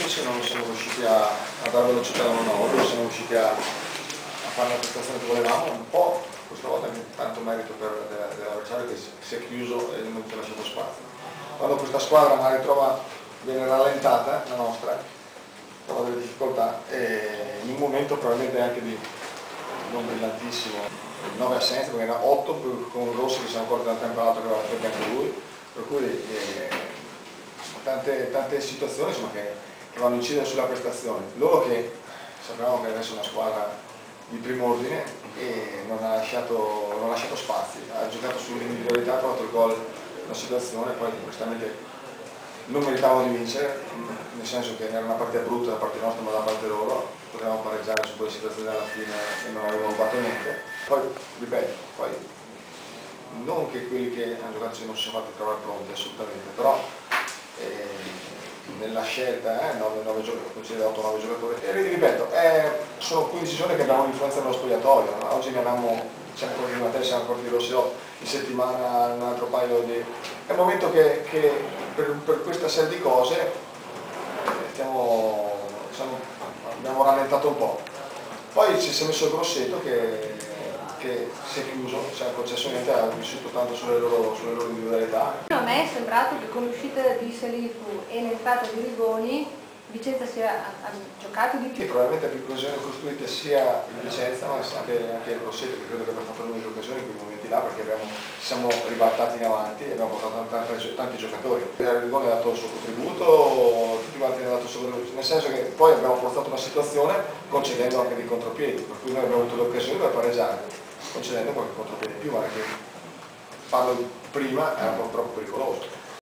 tecnici non siamo riusciti a dare velocità alla manovra, non siamo riusciti a fare la prestazione che volevamo, un po' questa volta anche tanto merito dell'avversario che si è chiuso e non ci ha lasciato spazio. Quando questa squadra magari viene rallentata, la nostra, trova delle difficoltà e in un momento probabilmente anche di non brillantissimo, 9 assenze, perché era 8 con Rossi che siamo accorti dal tempo all'altro che aveva fatto anche lui, per cui tante situazioni insomma, che vanno a incidere sulla prestazione. Loro che sapevamo che adesso è una squadra di primo ordine e non ha lasciato spazi, ha giocato sull'individualità, ha trovato il gol una situazione, poi onestamente non meritavano di vincere, nel senso che era una partita brutta da parte nostra ma da parte loro, potevamo pareggiare su quelle situazioni alla fine e non avevamo fatto niente. Poi, ripeto, non che quelli che hanno giocato non si sono fatti trovare pronti assolutamente, però nella scelta 8-9 giocatori e ripeto, sono 15 giorni che abbiamo l'influenza nello spogliatoio, no? Oggi ne avevamo, siamo ancora di Matteo, siamo ancora di Rossio, in settimana un altro paio di... È un momento che per questa serie di cose abbiamo rallentato un po'. Ci si è messo il Grosseto che si è chiuso, si è concesso niente, ha vissuto tanto sulle loro individualità. A me è sembrato che con l'uscita di Salifu e l'entrata di Rigoni Vicenza ha giocato di più. Sì, probabilmente più occasioni costruite sia in Vicenza ma anche il Grosseto, che credo che abbia fatto le uniche occasioni in quei momenti là, perché ci siamo ribaltati in avanti e abbiamo portato tanti giocatori. Rigoni ha dato il suo contributo, tutti quanti hanno dato il suo contributo, nel senso che poi abbiamo forzato una situazione concedendo anche dei contropiedi, per cui noi abbiamo avuto l'occasione per pareggiare, concedendo qualche contropiede in più, ma anche farlo prima era un po' troppo pericoloso.